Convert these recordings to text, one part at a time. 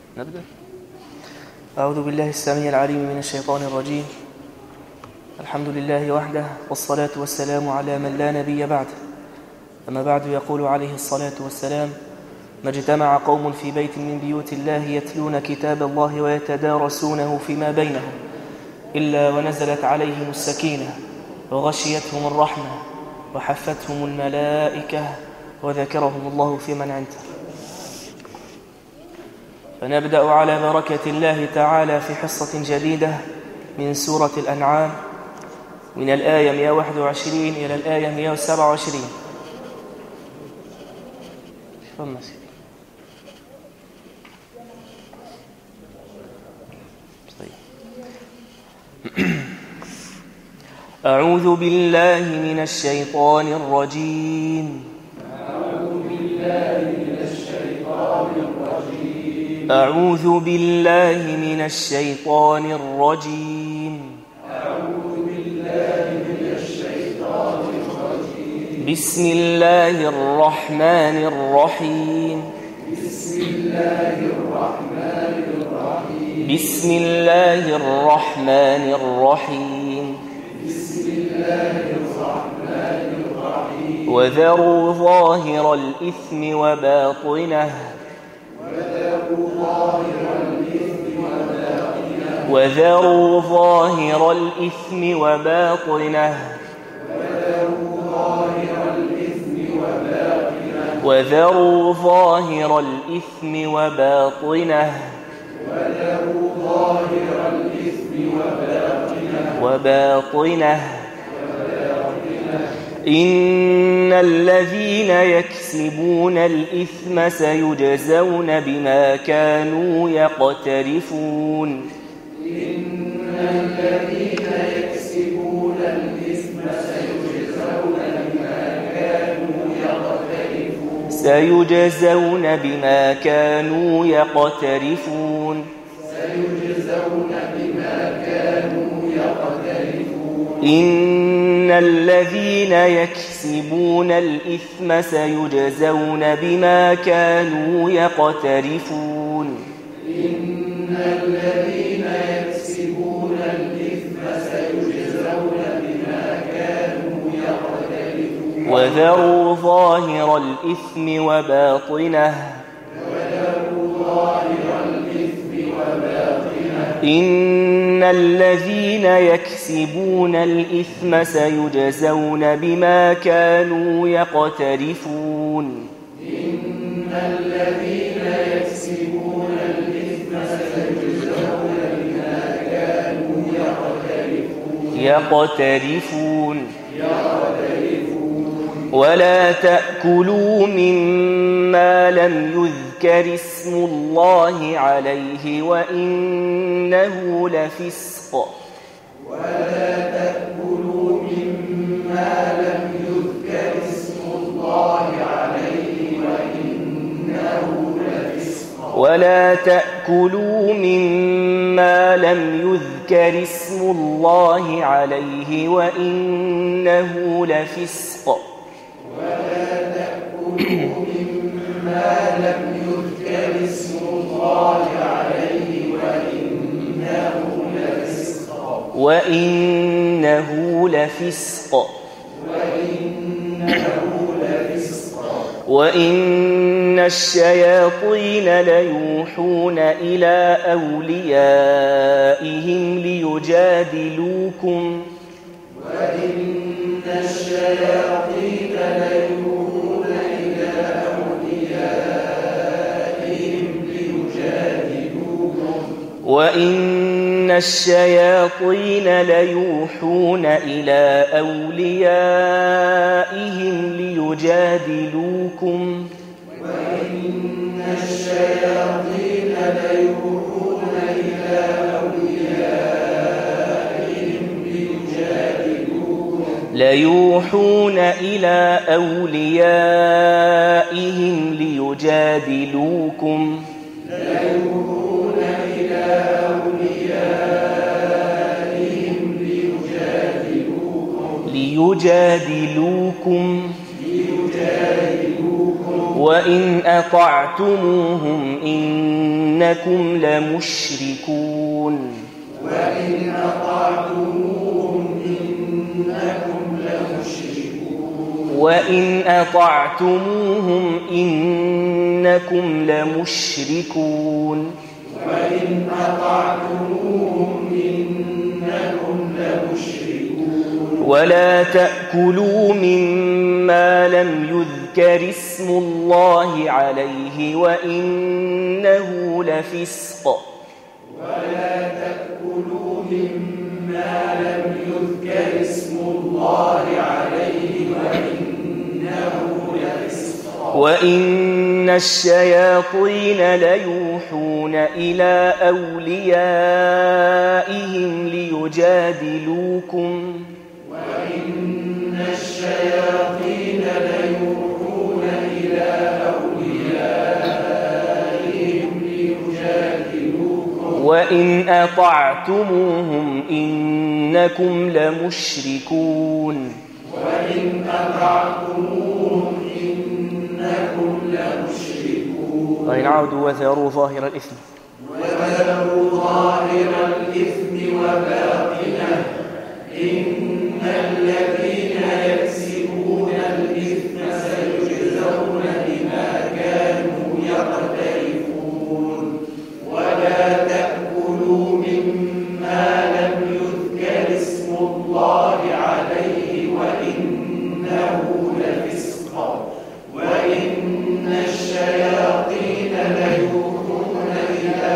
نبدأ. أعوذ بالله السميع العليم من الشيطان الرجيم. الحمد لله وحده، والصلاة والسلام على من لا نبي بعده. أما بعد، يقول عليه الصلاة والسلام: ما اجتمع قوم في بيت من بيوت الله يتلون كتاب الله ويتدارسونه فيما بينهم إلا ونزلت عليهم السكينة وغشيتهم الرحمة وحفتهم الملائكة وذكرهم الله في من عنده. فنبدأ على بركة الله تعالى في حصة جديدة من سورة الأنعام، من الآية 121 إلى الآية 127. أعوذ بالله من الشيطان الرجيم. أعوذ بالله من الشيطان الرجيم. بسم الله الرحمن الرحيم. بسم الله الرحمن الرحيم. وذروا ظاهر الإثم وباطنه. وذروا ظاهر الإثم وباطنه. وذروا ظاهر الإثم وباطنه. وباطنه. إن الذين يكسبون الإثم سيجزون بما كانوا يقترفون. إن الذين يكسبون الإثم سيجزون بما كانوا يقترفون. إن الذين يكسبون الإثم سيجزون بما كانوا يقترفون. إن الذين يكسبون الإثم سيجزون بما كانوا يقترفون. وذروا ظاهر الإثم وباطنه. إن الذين يكسبون الإثم سيجزون بما كانوا يقترفون. إن الذين يكسبون الإثم سيجزون بما كانوا يقترفون. ولا تأكلوا مما لم يذكر اسم الله عليه وإنه لفسق. ولا تأكلوا مما لم يذكر اسم الله عليه وإنه لفسق. ولا تأكلوا مما لم يذكر اسم الله عليه وإنه لفسق. ولا تأكلوا مما لم يذكر اسم الله عليه وإنه لفسق. وإنه لفسق. وإن الشياطين ليوحون إلى أوليائهم ليجادلوكم. وإن الشياطين ليوحون إلى أوليائهم ليجادلوكم. وإن الشياطين ليوحون إلى أوليائهم ليجادلوكم. وإن الشياطين ليوحون إلى أوليائهم ليجادلوكم. ليوحون إلى أوليائهم ليجادلوكم. وإن أطعتموهم إنكم لمشركون وإن أطعتموهم إنكم لمشركون وإن أطعتموهم إنكم لمشركون وإن أطعتموهم إنكم لمشركون ولا تأكلوا مما لم يذكر اسم الله عليه وإنه لفسق ولا تأكلوا مما لم يذكر اسم الله عليه وإنه لفسق وإن الشياطين ليوحون إلى أوليائهم ليجادلوكم وإن الشياطين ليوحون إلى أوليائهم ليجادلوكم وإن أطعتموهم إنكم لمشركون وإن أطعتموهم إنكم لمشركون وإن عودوا وثاروا ظاهر الإثم وذروا ظاهر الإثم وباطنه إن الذين يكسبون الإثم سيجزون بما كانوا يقترفون ولا تأكلوا مما لم يذكر اسم الله عليه وإنه لفسق وإن الشياطين ليوحون إلى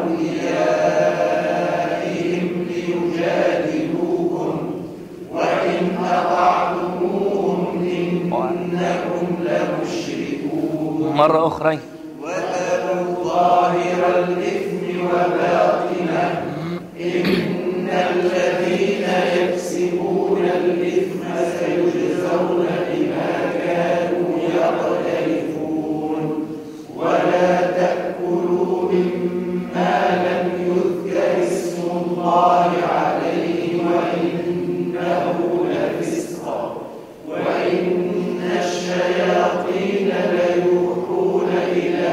أوليائهم ليجادلوكم وإن أطعتموهم إنكم لمشركون مرة أخرى وذروا ظاهر الإثم وباطنه إن الذين يكسبون الإثم سيجزون بما كانوا يقترفون ولا تأكلوا مما لم يذكر اسم الله عليه وإنه لفسق وإن الشياطين ليوحون إلى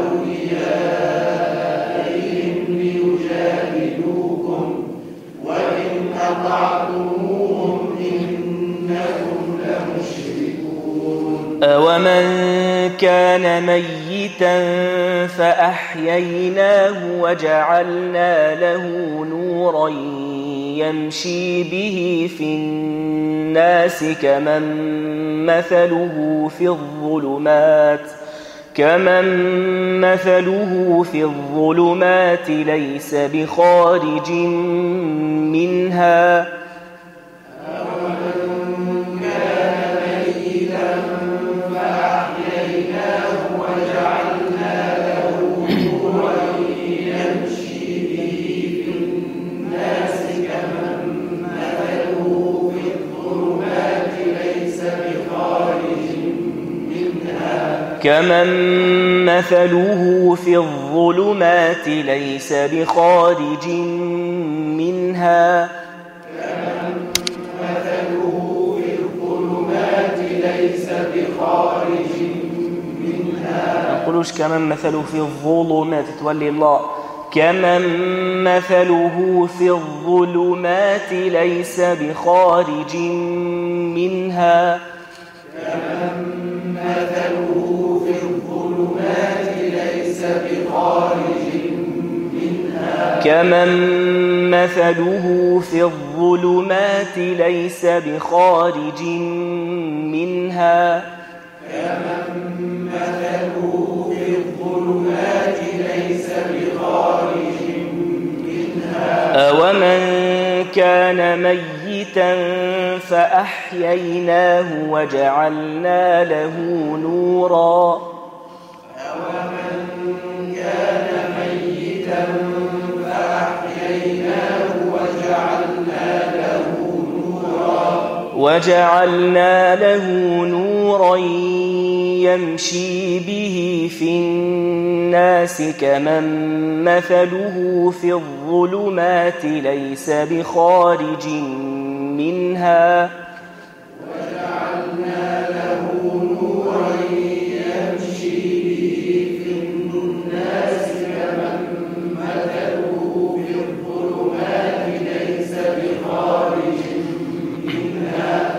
أوليائهم ليجادلوكم وإن أطعتموهم إنكم لمشركون أومن كان ميتا فأحييناه وجعلنا له نورا يمشي به في الناس كمن مثله في الظلمات ليس بخارج منها كمن مثله في الظلمات ليس بخارج منها ما نقولوش كمن مثله في الظلمات تولي الله كمن مثله في الظلمات ليس بخارج منها كمن مثله في الظلمات ليس بخارج منها أومن كان ميتا فأحييناه وجعلنا له نورا وجعلنا له نورا يمشي به في الناس كمن مثله في الظلمات ليس بخارج منها وجعلنا له نورا يمشي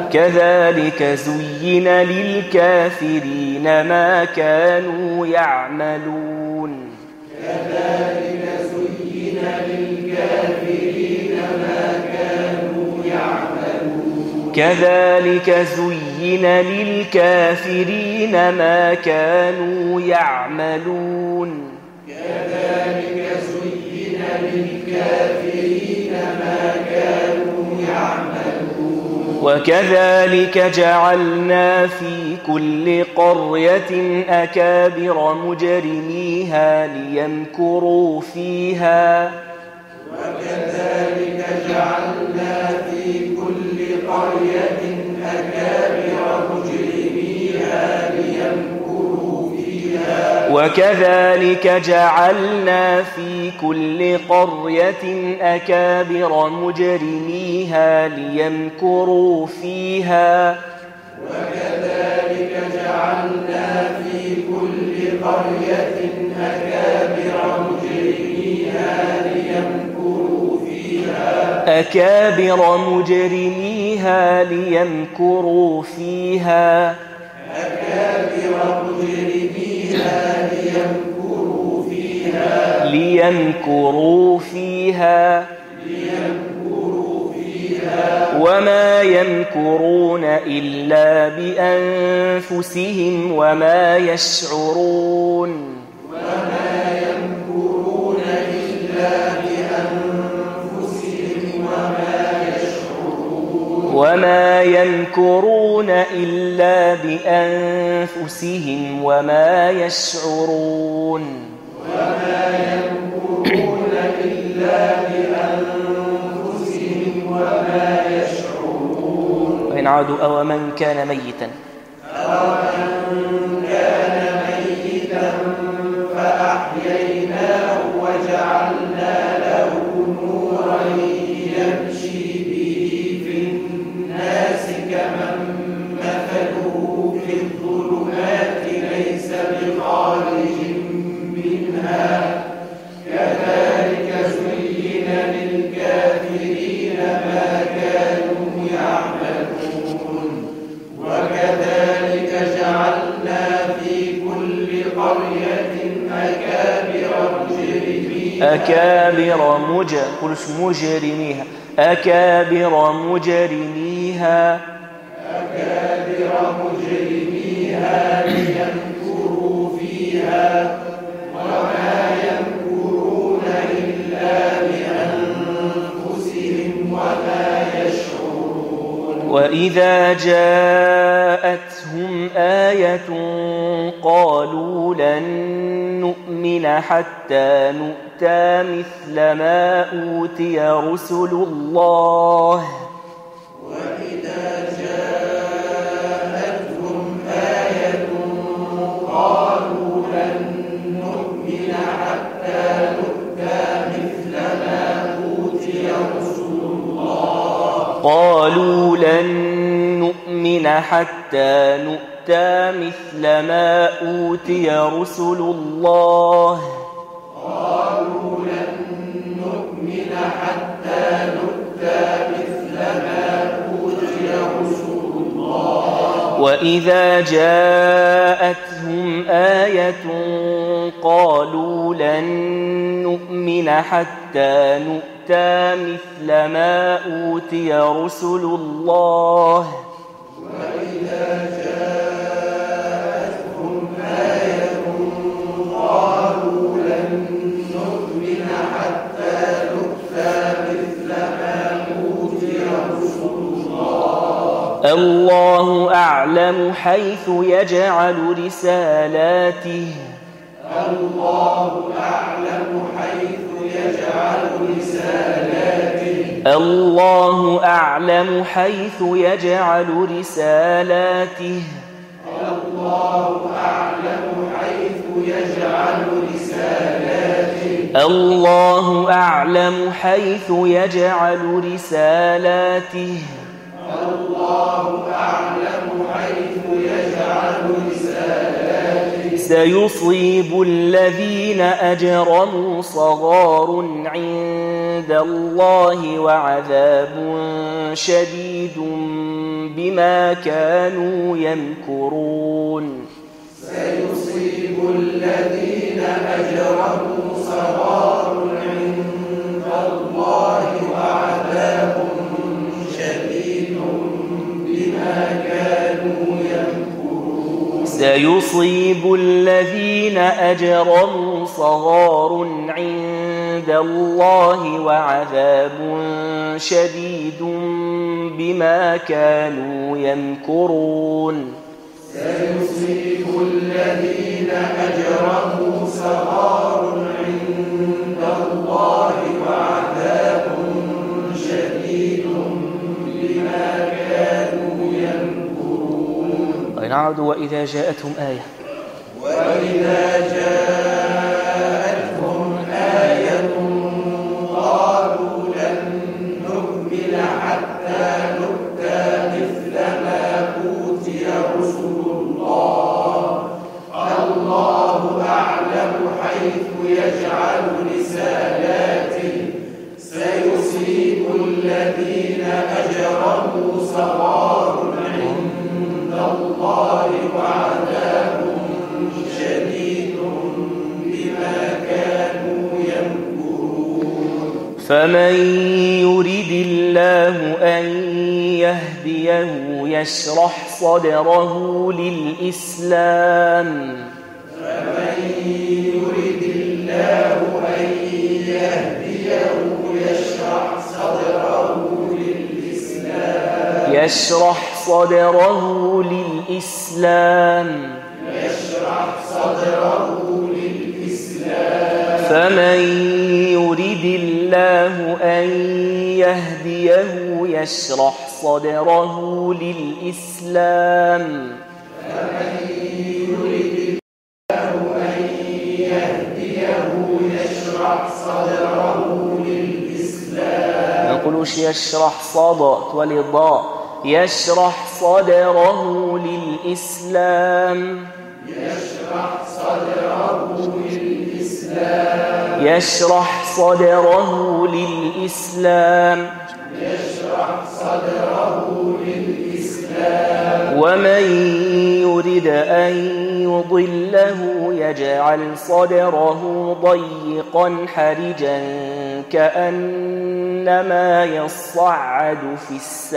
كذلك زين للكافرين ما كانوا يعملون كذلك زين للكافرين ما كانوا يعملون كذلك زين للكافرين ما كانوا يعملون كذلك زين للكافرين ما كانوا يعملون وكذلك جعلنا في كل قرية أكابر مجرميها ليمكروا فيها وكذلك جعلنا في كل قرية أكابر مجرميها ليمكروا فيها وكذلك جعلنا في كل قرية أكابر مجرميها ليمكروا فيها وكذلك جعلنا في كل قرية أكابر مجرميها ليمكروا فيها أكابر مجرميها ليمكروا فيها أكابر مجرميها ليمكروا فيها ليمكروا فيها وما يمكرون إلا بأنفسهم وما يشعرون وما يمكرون إلا بأنفسهم وما يشعرون وما يمكرون إلا بأنفسهم وما يشعرون وما يمكرون إلا بأنفسهم وما يشعرون وإن عادوا أو من كان ميتا أَوَمَنْ كَانَ مَيِّتًا فَأَحْيَيْنَاهُ وَجَعَلْنَا لَهُ نُورًا يَمْشِي بِهِ فِي النَّاسِ كَمَنْ مَثَلُهُ فِي الظُّلُمَاتِ لَيْسَ بِخَارِجٍ منها كذلك زين للكافرين ما كانوا يعملون وكذلك جعلنا في كل قرية أكابر مجرميها ليمكروا فيها وما يمكرون إلا بأنفسهم وما يشعرون وإذا جاءتهم آية قالوا لن نؤمن حتى نؤتى مثل ما أوتي رسل الله وإذا جاءتهم آية قالوا لن نؤمن حتى نؤتى مثل ما أوتي رسل الله قالوا لن نؤمن حتى نؤتى مثل ما أوتي رسل الله قالوا لن نؤمن حتى نؤتى مثل ما أوتي رسل الله وإذا جاءتهم آية قالوا لن نؤمن حتى نؤتى مثل ما أوتي رسل الله وإذا جاءتهم آية قالوا لن نؤمن حتى نؤتى مثل ما أوتي رسل الله الله أعلم حيث يجعل رسالاته الله أعلم حيث يجعل رسالاته الله أعلم حيث يجعل رسالاته الله أعلم حيث يجعل رسالاته الله أعلم حيث يجعل رسالاته الله أعلم حيث يجعل رسالاته سيصيب الذين أجرموا صغار عند الله وعذاب شديد بما كانوا يمكرون. سيصيب الذين أجرموا صغار عند الله وعذاب شديد بما كانوا يمكرون. سيصيب الذين أجرموا صغار عند الله وعذاب شديد بما كانوا يمكرون. سيصيب الذين أجرموا صغار عند الله وعذاب شديد بما كانوا يمكرون. نعود وإذا جاءتهم آية قالوا لن نؤمن حتى نؤتى مثل ما أوتي رسل الله الله أعلم حيث يجعل رسالاته سيصيب الذين أجرموا صغار عند الله وعذاب شديد بما كانوا يمكرون. فمن يرد الله أن يهديه يشرح صدره للإسلام يشرح صدره للإسلام فمن يرد الله أن يهديه يشرح صدره للإسلام نقولش يشرح صدر ولضاء يشرح صدره للإسلام يشرح صدره للإسلام ومن يرد أن يضله يجعل صدره ضيقا حرجا كأنما يصعد في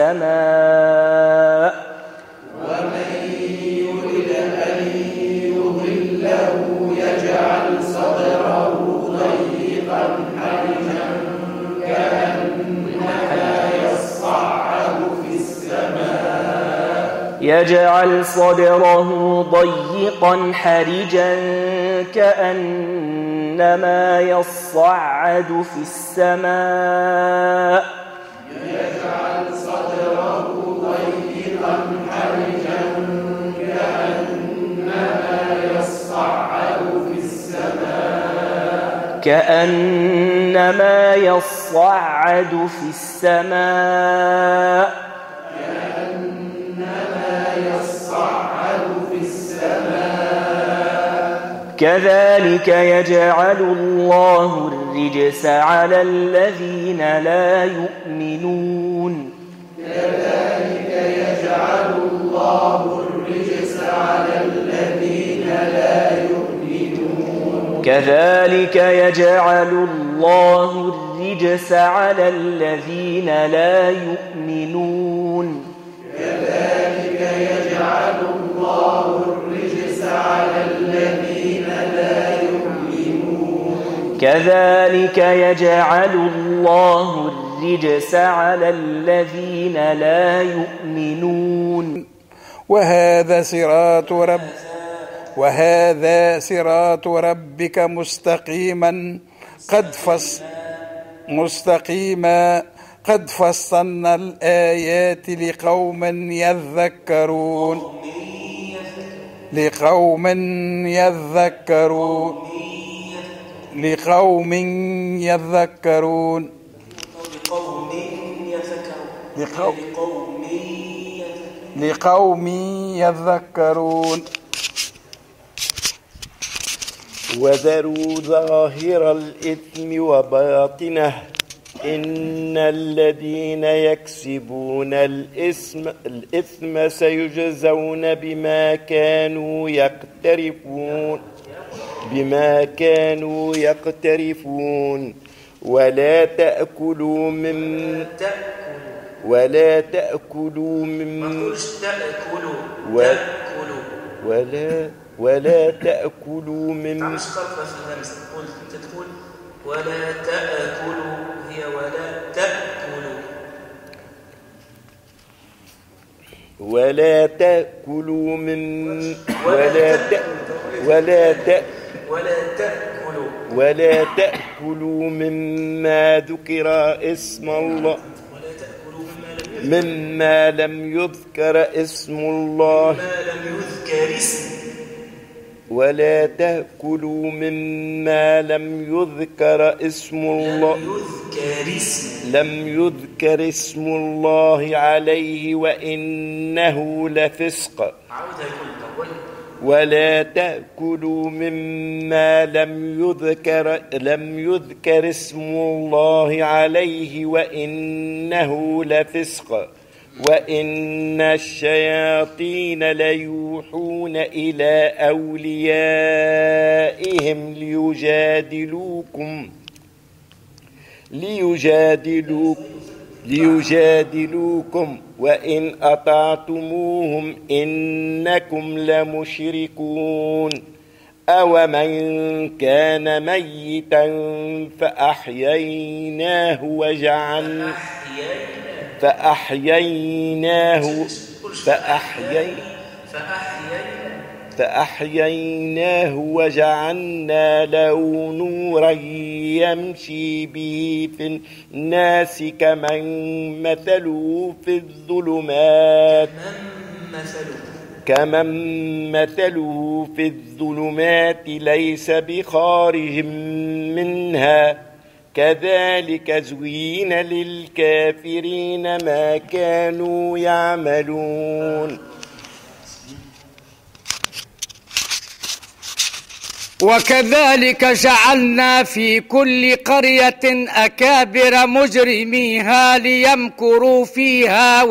السماء ومن يرد أن يضله يجعل صدره ضيقا حرجا كأنما يصعد في السماء يجعل صدره ضيقا حرجا كأنما يصعد في السماء يجعل صدره ضيقا حرجا كأنما يصعد في السماء كذلك يجعل الله الرجس على الذين لا يؤمنون كذلك يجعل الله الرجس على الذين لا يؤمنون كذلك يجعل الله الرجس على الذين لا يؤمنون كذلك يجعل الله الرجس على الذين لا يؤمنون كذلك يجعل الله الرجس على الذين لا يؤمنون وهذا صراط ربك مستقيما قد فصلنا الآيات لقوم يذكرون وذروا ظاهر الإثم وباطنه إن الذين يكسبون الإثم سيجزون بما كانوا يقترفون ولا تأكلوا من ولا تأكلوا هي ولا تأكلوا ولا تأكلوا مما ذكر اسم الله مما لم يذكر اسم الله ولا تأكلوا مما لم يذكر اسم الله عليه وإنه لفسق ولا تأكلوا مما لم يذكر اسم الله عليه وإنه لفسق وإن الشياطين ليوحون إلى أوليائهم ليجادلوكم وإن أطعتموهم إنكم لمشركون أومن كان ميتا فأحييناه وجعلنا له نورا يمشي به في الناس كمن مثله في الظلمات ليس بخارج منها كذلك زين للكافرين ما كانوا يعملون وكذلك جعلنا في كل قرية أكابر مجرميها ليمكروا فيها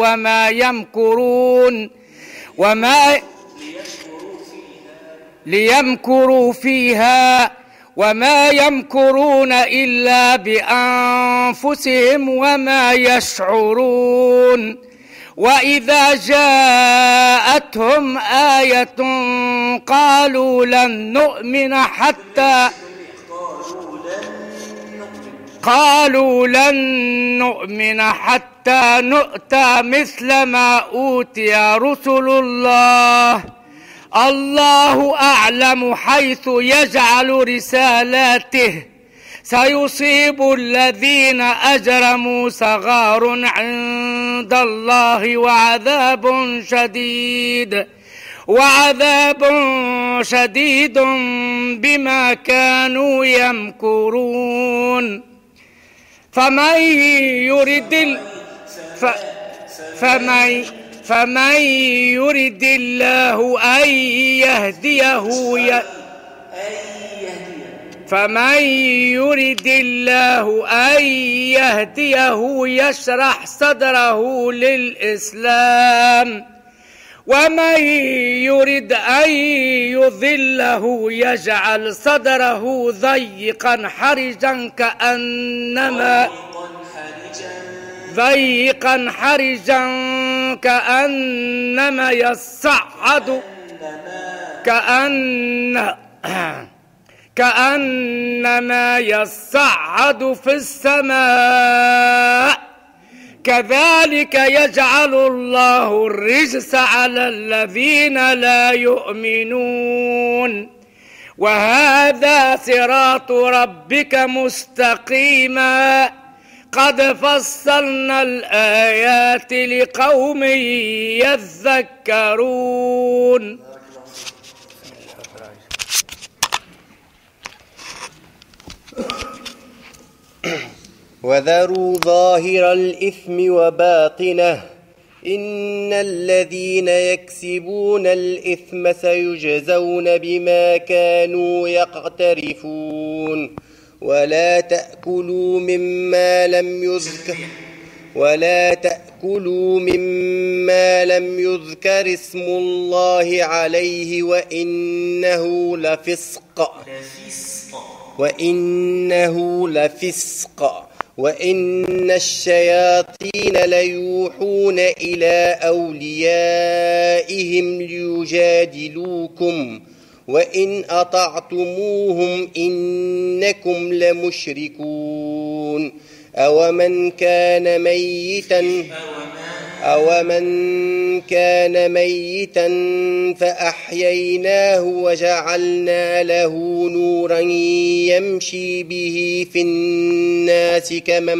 وما يمكرون إلا بأنفسهم وما يشعرون وإذا جاءتهم آية قالوا لن نؤمن حتى نؤتى مثل ما أوتي رسل الله أعلم حيث يجعل رسالاته سيصيب الذين أجرموا صغار عند الله وعذاب شديد بما كانوا يمكرون فمن يرد الله أن يهديه يشرح صدره للإسلام ومن يرد أن يضله يجعل صدره ضيقا حرجا كأنما يصعد في السماء كذلك يجعل الله الرجس على الذين لا يؤمنون وهذا صراط ربك مستقيما قد فصلنا الآيات لقوم يذكرون وذروا ظاهر الإثم وباطنه إن الذين يكسبون الإثم سيجزون بما كانوا يقترفون ولا تأكلوا مما لم يذكر اسم الله عليه وإنه لفسق وإن الشياطين ليوحون إلى أوليائهم ليجادلوكم وإن أطعتموهم إنكم لمشركون أومن كان ميتا فأحييناه وجعلنا له نورا يمشي به في الناس كمن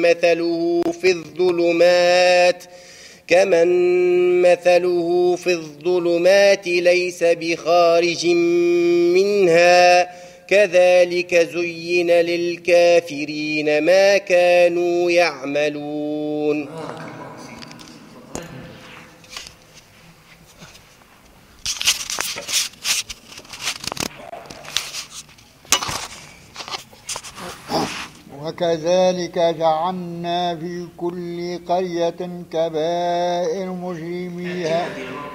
مثله في الظلمات ليس بخارج منها كذلك زين للكافرين ما كانوا يعملون. وكذلك جعلنا في كل قرية كبائر مجرميها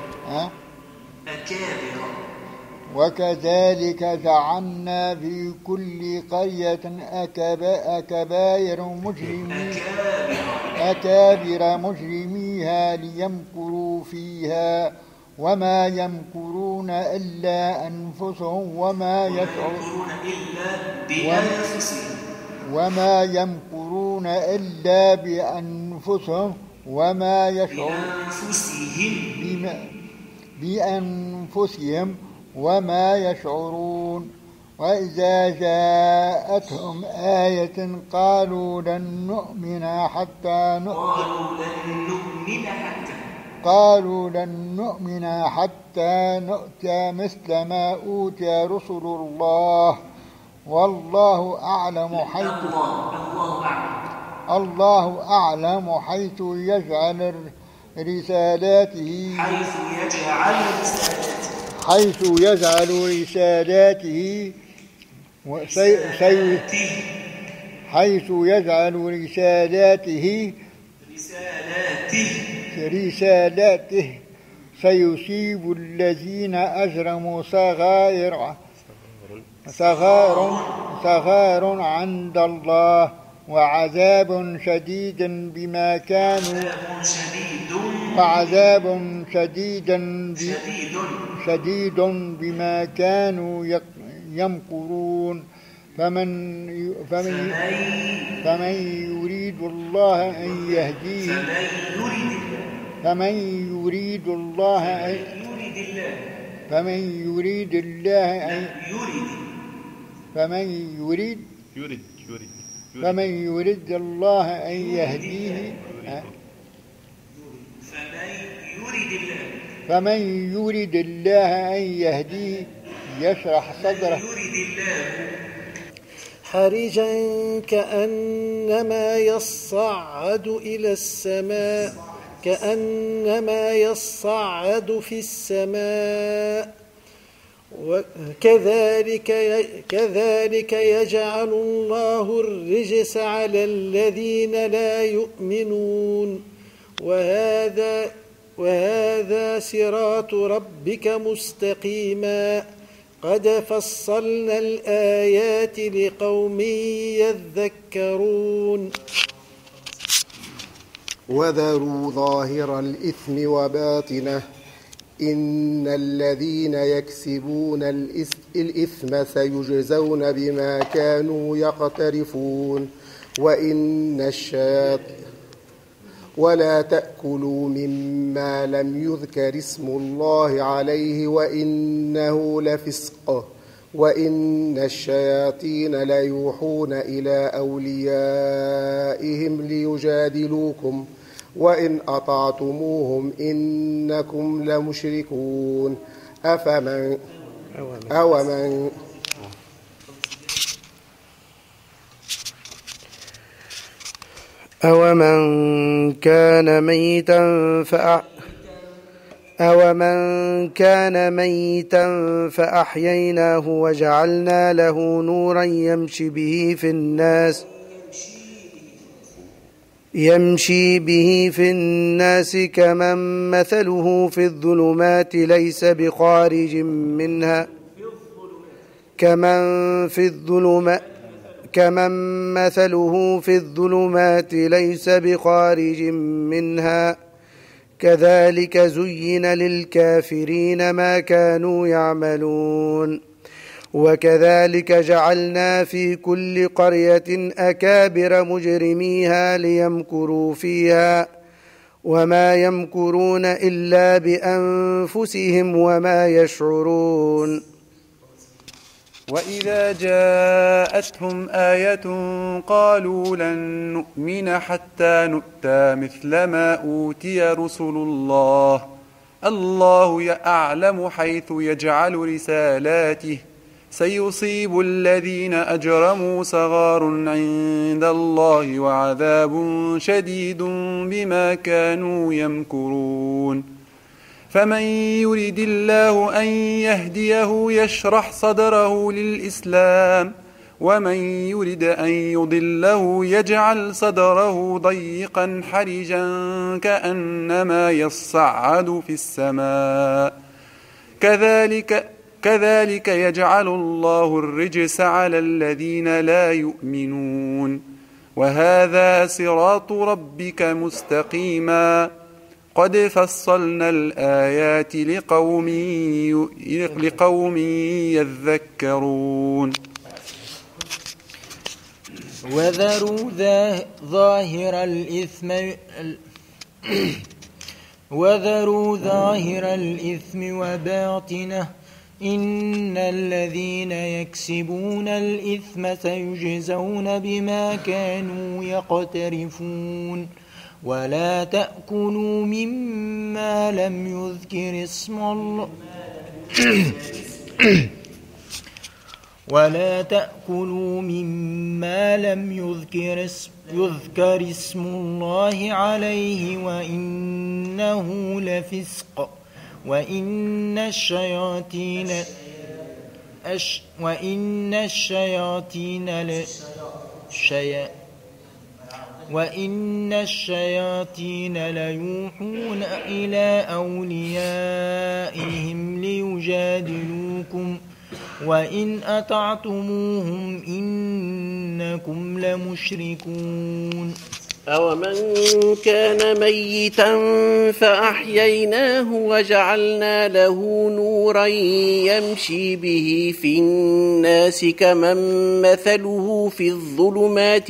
وكذلك جعلنا في كل قرية أكابر مجرميها ليمكروا فيها وما يمكرون إلا أنفسهم وما يمكرون إلا بأنفسهم وما بأنفسهم وما يشعرون. وإذا جاءتهم آية قالوا لن نؤمن حتى نؤتى مثل ما أوتي رسل الله والله أعلم حيث يجعل رسالاته سيصيب الذين أجرموا صغار عند الله وعذاب شديد بما كانوا يمكرون. فمن يريد الله أن يهديه يشرح صدره حرجا كأنما يصعد في السماء كذلك يجعل الله الرجس على الذين لا يؤمنون وهذا صراط ربك مستقيما قد فصلنا الآيات لقوم يذكرون. وذروا ظاهر الإثم وباطنه إن الذين يكسبون الإثم سيجزون بما كانوا يقترفون ولا تأكلوا مما لم يذكر اسم الله عليه وإنه لفسق وإن الشياطين ليوحون إلى أوليائهم ليجادلوكم وإن أطعتموهم إنكم لمشركون. أومن كان ميتا فأحييناه وجعلنا له نورا يمشي به في الناس كمن مثله في الظلمات ليس بخارج منها كذلك زين للكافرين ما كانوا يعملون وكذلك جعلنا في كل قرية أكابر مجرميها ليمكروا فيها وما يمكرون إلا بأنفسهم وما يشعرون. وإذا جاءتهم آية قالوا لن نؤمن حتى نؤتى مثل ما أوتي رسل الله أعلم حيث يجعل رسالاته سيصيب الذين أجرموا صغار عند الله وعذاب شديد بما كانوا يمكرون. فمن يرد الله أن يهديه يشرح صدره للإسلام ومن يرد أن يضله يجعل صدره ضيقا حرجا كأنما يصعد في السماء كذلك يجعل الله الرجس على الذين لا يؤمنون. وهذا صراط ربك مستقيما قد فصلنا الآيات لقوم يذكرون. وذروا ظاهر الإثم وباطنه إن الذين يكسبون الإثم سيجزون بما كانوا يقترفون. ولا تأكلوا مما لم يذكر اسم الله عليه وإنه لفسق وإن الشياطين ليوحون إلى أوليائهم ليجادلوكم وإن أطعتموهم إنكم لمشركون. أومن كان ميتا فأحييناه وجعلنا له نورا يمشي به في الناس كمن مثله في الظلمات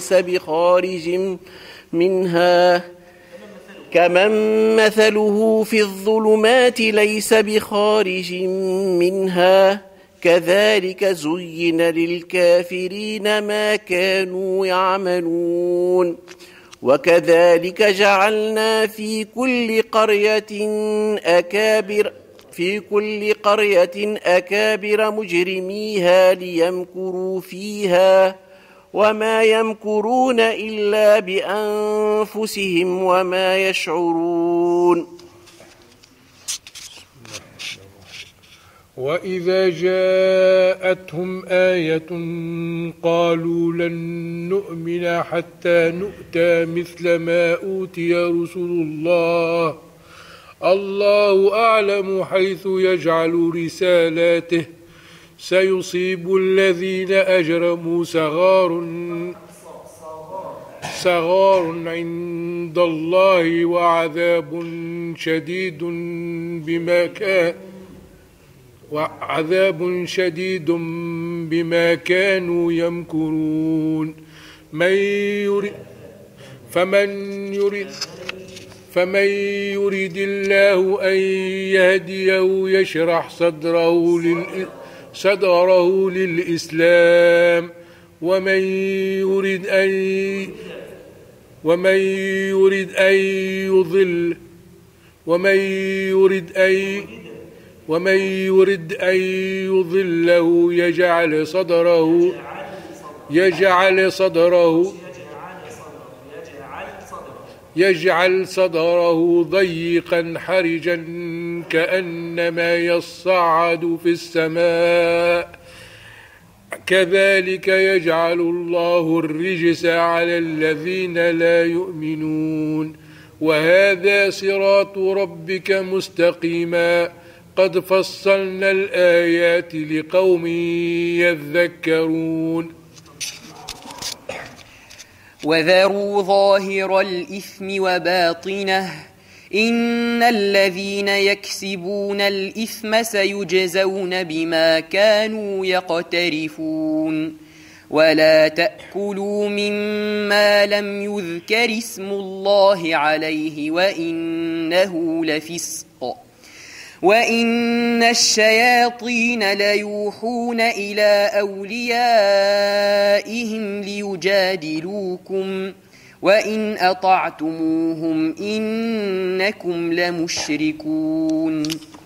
ليس بخارج منها كذلك زين للكافرين ما كانوا يعملون. وكذلك جعلنا في كل قرية أكابر مجرميها ليمكروا فيها وما يمكرون إلا بأنفسهم وما يشعرون. وإذا جاءتهم آية قالوا لن نؤمن حتى نؤتى مثل ما أوتي رسل الله أعلم حيث يجعل رسالاته سيصيب الذين أجرموا صغار عند الله وعذاب شديد بما كانوا يمكرون. فمن يريد الله أن يهديه يشرح صدره للإسلام ومن يرد أن يضله يجعل صدره ضيقا حرجا كأنما يصعد في السماء كذلك يجعل الله الرجس على الذين لا يؤمنون وهذا صراط ربك مستقيما قد فصلنا الآيات لقوم يذكرون وذروا ظاهر الإثم وباطنه إن الذين يكسبون الإثم سيجزون بما كانوا يقترفون ولا تأكلوا مما لم يذكر اسم الله عليه وإنه لفسق وإن الشياطين ليوحون إلى أوليائهم ليجادلوكم وإن أطعتموهم إنكم لمشركون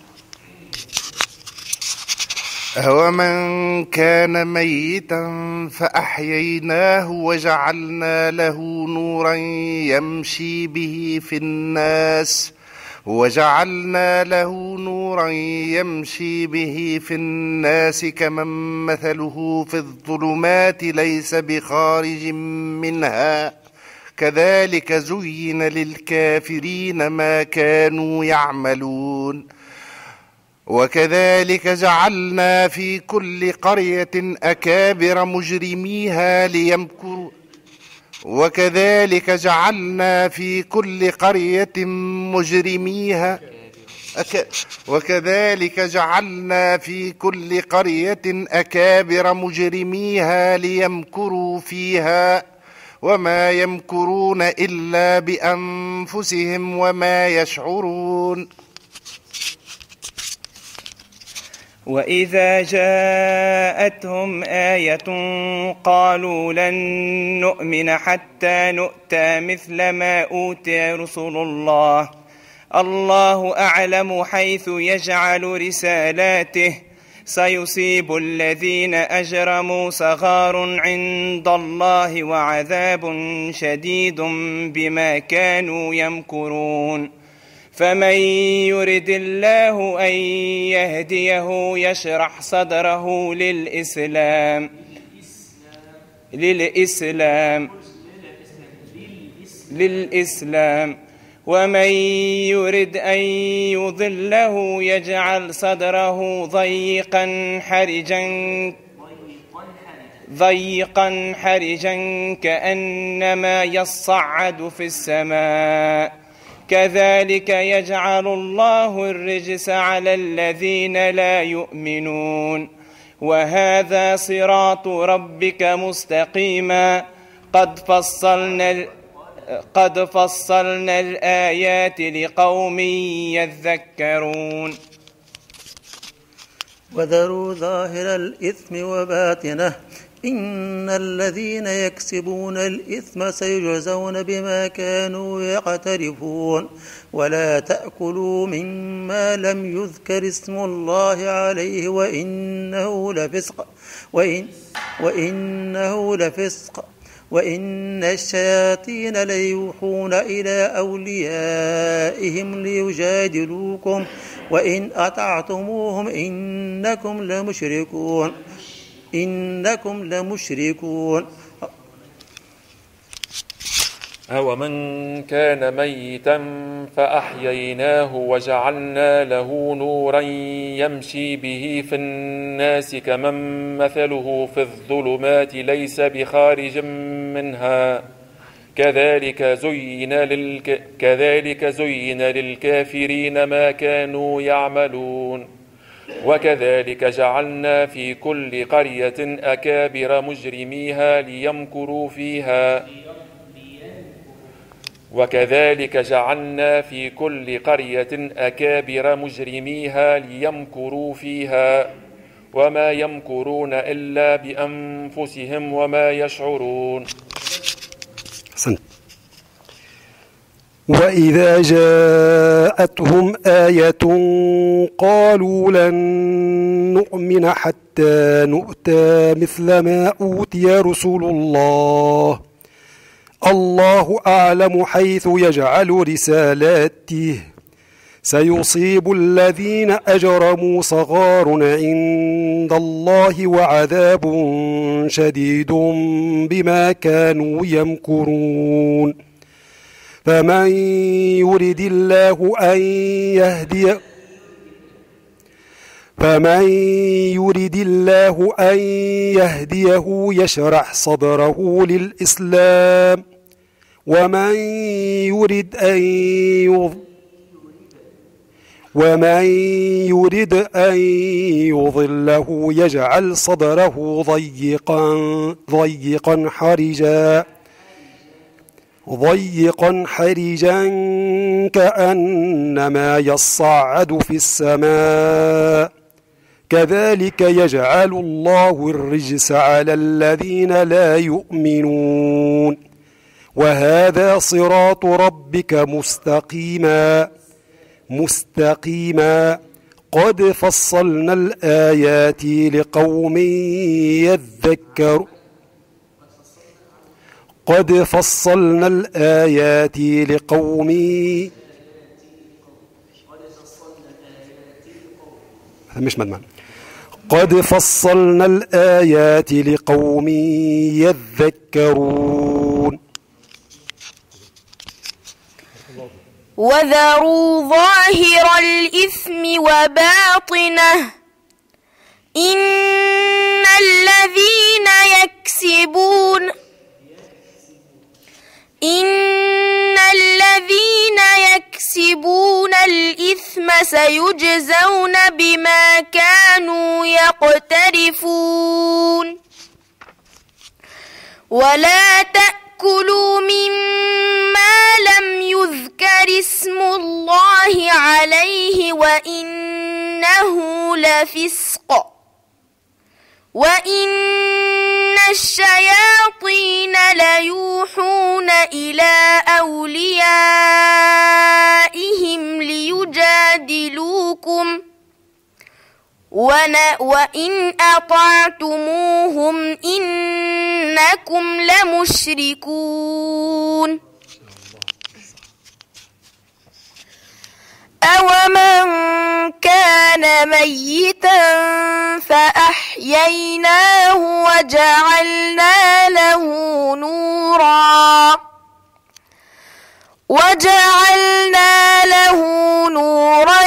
أومن كان ميتا فأحييناه وجعلنا له نورا يمشي به في الناس كمن مثله في الظلمات ليس بخارج منها كذلك زين للكافرين ما كانوا يعملون وكذلك جعلنا في كل قرية أكابر مجرميها ليمكروا فيها وما يمكرون إلا بأنفسهم وما يشعرون وإذا جاءتهم آية قالوا لن نؤمن حتى نؤتى مثل ما أوتي رسل الله الله أعلم حيث يجعل رسالاته سيصيب الذين أجرموا صغار عند الله وعذاب شديد بما كانوا يمكرون فمن يرد الله أن يهديه يشرح صدره للإسلام ومن يرد أن يضله يجعل صدره ضيقا حرجا كأنما يصعد في السماء كذلك يجعل الله الرجس على الذين لا يؤمنون وهذا صراط ربك مستقيما قد فصلنا الآيات لقوم يذكرون وذروا ظاهر الإثم وباطنه إن الذين يكسبون الإثم سيجزون بما كانوا يقترفون ولا تأكلوا مما لم يذكر اسم الله عليه وإنه لفسق وإن الشياطين ليوحون إلى أوليائهم ليجادلوكم وإن أطعتموهم إنكم لمشركون أومن كان ميتا فأحييناه وجعلنا له نورا يمشي به في الناس كمن مثله في الظلمات ليس بخارج منها كذلك زين للكافرين ما كانوا يعملون وكذلك جعلنا في كل قرية أكابر مجرميها ليمكروا فيها وما يمكرون إلا بأنفسهم وما يشعرون. وإذا جاءتهم آية قالوا لن نؤمن حتى نؤتى مثل ما أوتي رسل الله الله أعلم حيث يجعل رسالاته سيصيب الذين أجرموا صغار عند الله وعذاب شديد بما كانوا يمكرون فمن يرد الله أن يهديه يشرح صدره للإسلام ومن يرد أن يضله يجعل صدره ضيقا حرجا كأنما يصعد في السماء كذلك يجعل الله الرجس على الذين لا يؤمنون وهذا صراط ربك مستقيما قد فصلنا الآيات لقوم يذكرون قد فصلنا الآيات لقوم يذكرون وذروا ظاهر الإثم وباطنه إن الذين يكسبون الإثم سيجزون بما كانوا يقترفون ولا تأكلوا مما لم يذكر اسم الله عليه وإنه لفسق وإن الشياطين ليوحون إلى أوليائهم ليجادلوكم وإن أطعتموهم إنكم لمشركون أومن كان ميتا فأحييناه وجعلنا له نورا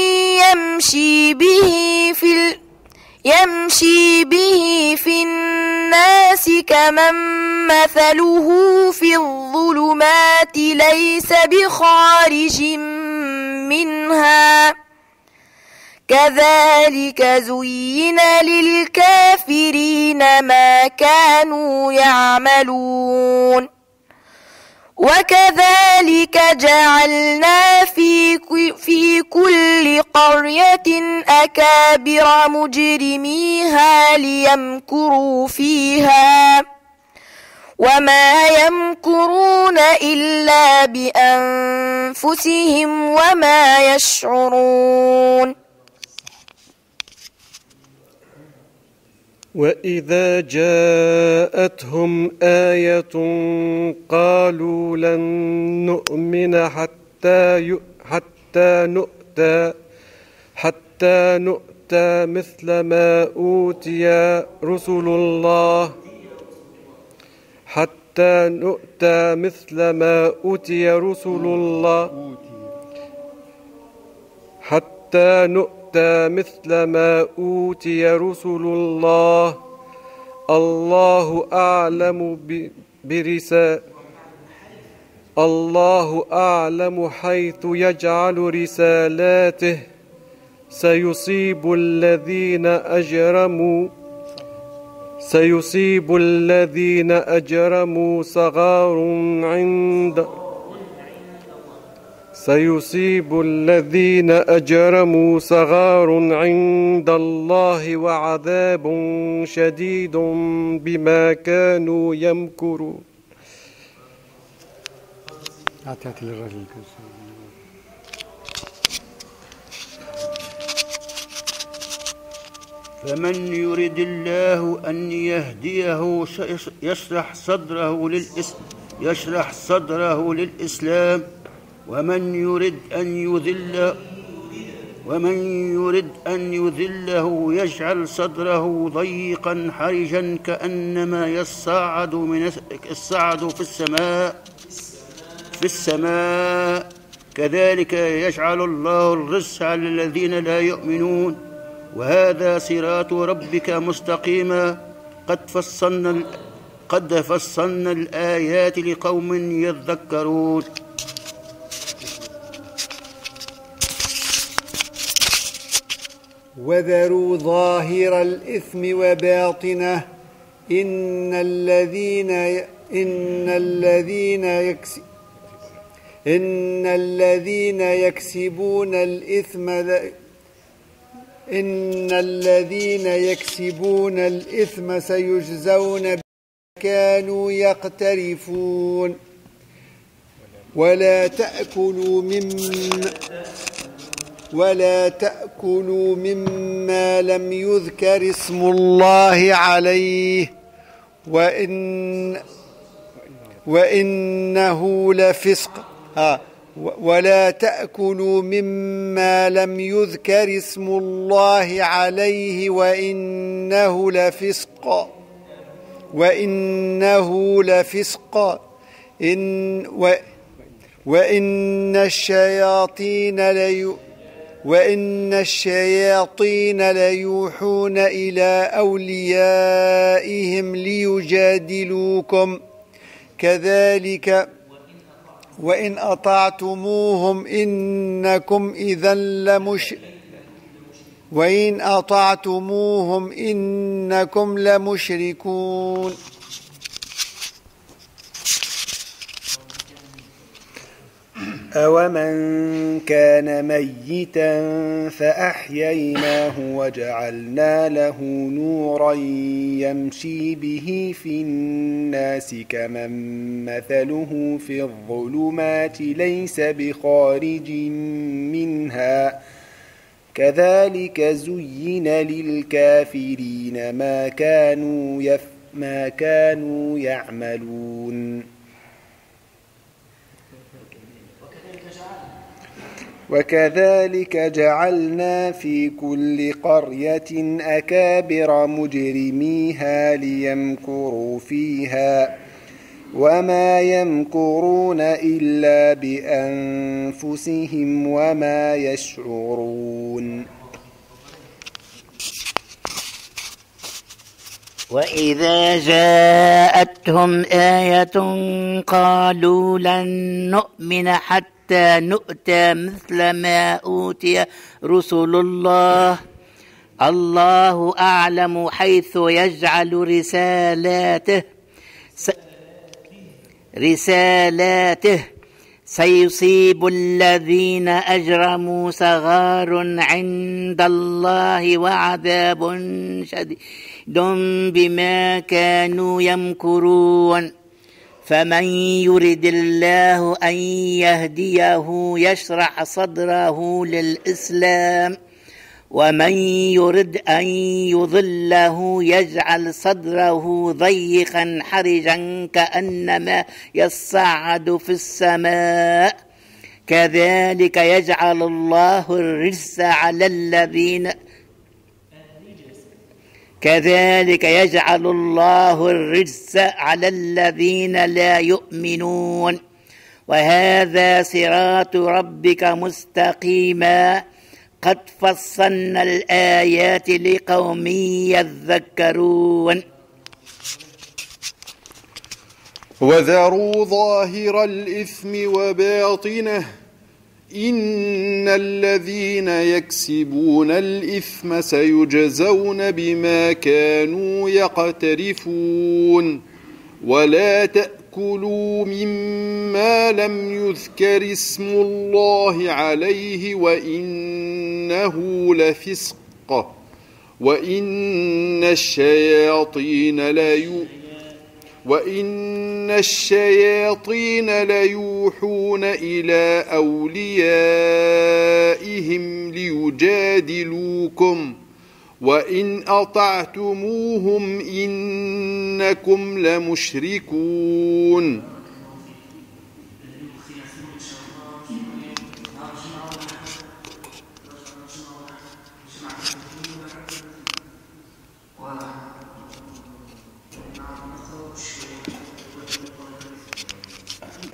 يمشي به في الناس كمن مثله في الظلمات ليس بخارج منها كذلك زين للكافرين ما كانوا يعملون وكذلك جعلنا في كل قرية أكابر مجرميها ليمكروا فيها وما يمكرون إلا بأنفسهم وما يشعرون وإذا جاءتهم آية قالوا لن نؤمن حتى نؤتى مثل ما أوتي رسل الله حتى نؤتى مثل ما أوتي رسل الله الله أعلم حيث يجعل رسالاته سيصيب الذين أجرموا صغار عند الله وعذاب شديد بما كانوا يمكرون. فمن يرد الله أن يهديه يشرح صدره للإسلام يشرح صدره للإسلام، ومن يرد أن يذله يجعل صدره ضيقا حرجا كأنما يصعد في السماء كذلك يجعل الله الرجس على الذين لا يؤمنون. وهذا صراط ربك مستقيما قد فصلنا الآيات لقوم يذكرون. وذروا ظاهر الإثم وباطنه إن الذين يكسبون الإثم سيجزون بما كانوا يقترفون. ولا تأكلوا مما لم يذكر اسم الله عليه وإنه لفسق. ولا تأكلوا مما لم يذكر اسم الله عليه وإنه لفسق. وإن الشياطين ليوحون إلى أوليائهم ليجادلوكم كذلك وإن أطعتموهم إنكم لمشركون. أومن كان ميتا فأحييناه وجعلنا له نورا يمشي به في الناس كمن مثله في الظلمات ليس بخارج منها كذلك زين للكافرين ما كانوا يعملون. وكذلك جعلنا في كل قرية أكابر مجرميها ليمكروا فيها وما يمكرون إلا بأنفسهم وما يشعرون. وإذا جاءتهم آية قالوا لن نؤمن حتى نؤتى مثل ما أوتي رسل الله الله أعلم حيث يجعل رسالاته سيصيب الذين أجرموا صغار عند الله وعذاب شديد بما كانوا يمكرون. فمن يرد الله أن يهديه يشرح صدره للإسلام ومن يرد أن يضله يجعل صدره ضيقا حرجا كأنما يصعد في السماء كذلك يجعل الله الرجس على الذين لا يؤمنون. وهذا صراط ربك مستقيما قد فصلنا الآيات لقوم يذكرون. وذروا ظاهر الإثم وباطنه إن الذين يكسبون الإثم سيجزون بما كانوا يقترفون. ولا تأكلوا مما لم يذكر اسم الله عليه وإنه لفسق وإن الشياطين ليوحون إلى أوليائهم ليجادلوكم وإن أطعتموهم إنكم لمشركون.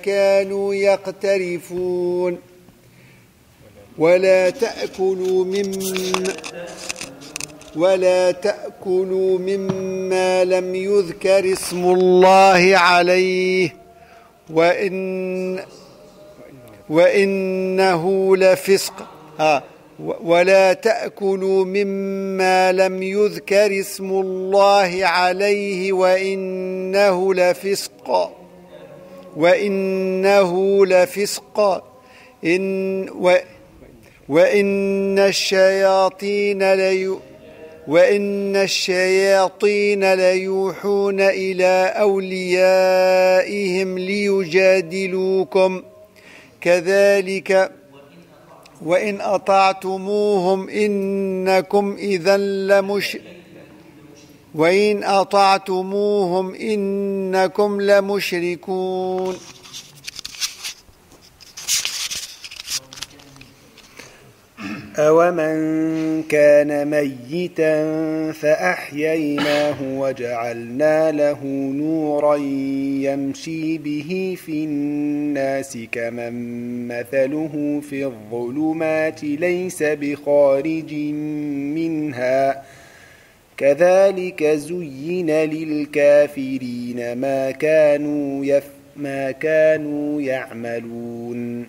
كانوا يقترفون ولا تأكلوا مما لم يذكر اسم الله عليه وإنه لفسق ولا تأكلوا مما لم يذكر اسم الله عليه وإنه لفسق وإن الشياطين ليوحون إلى أوليائهم ليجادلوكم كذلك وإن أطعتموهم إنكم لمشركون أومن كان ميتا فأحييناه وجعلنا له نورا يمشي به في الناس كمن مثله في الظلمات ليس بخارج منها كذلك زين للكافرين ما كانوا يعملون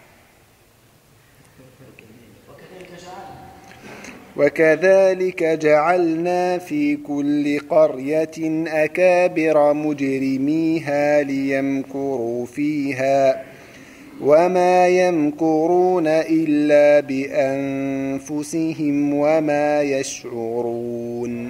وكذلك جعلنا في كل قرية أكابر مجرميها ليمكروا فيها وما يمكرون إلا بأنفسهم وما يشعرون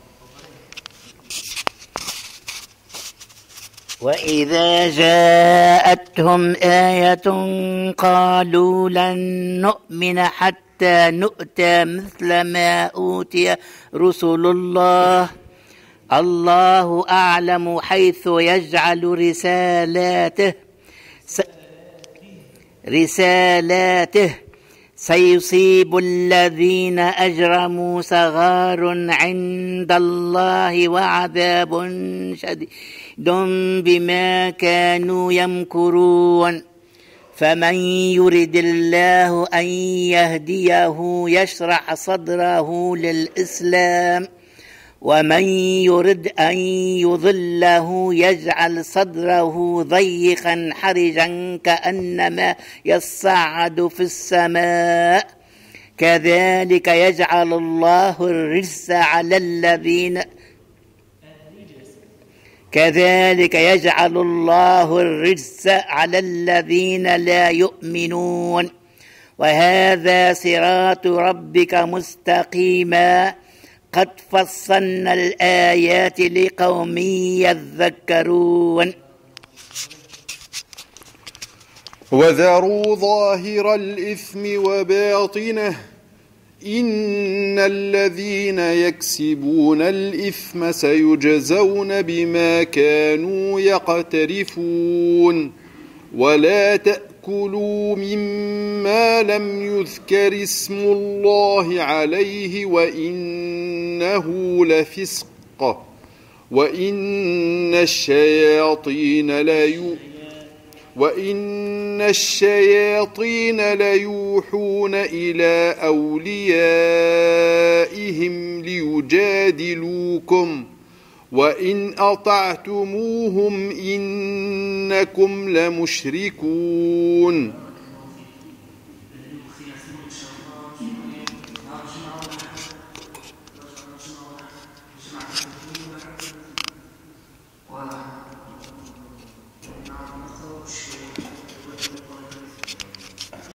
وإذا جاءتهم آية قالوا لن نؤمن حتى نؤتى مثل ما أوتي رسل الله الله أعلم حيث يجعل رسالاته سيصيب الذين أجرموا صغار عند الله وعذاب شديد بما كانوا يمكرون فمن يرد الله أن يهديه يشرح صدره للإسلام ومن يرد أن يضله يجعل صدره ضيقا حرجا كأنما يصعد في السماء كذلك يجعل الله الرجس على الذين لا يؤمنون وهذا صراط ربك مستقيما قد فصلنا الآيات لقوم يذكرون وذروا ظاهر الإثم وباطنه إن الذين يكسبون الإثم سيجزون بما كانوا يقترفون ولا تأكلوا مما لم يذكر اسم الله عليه وإنه لفسق وإن الشياطين ليوحون إلى أوليائهم ليجادلوكم وإن أطعتموهم إنكم لمشركون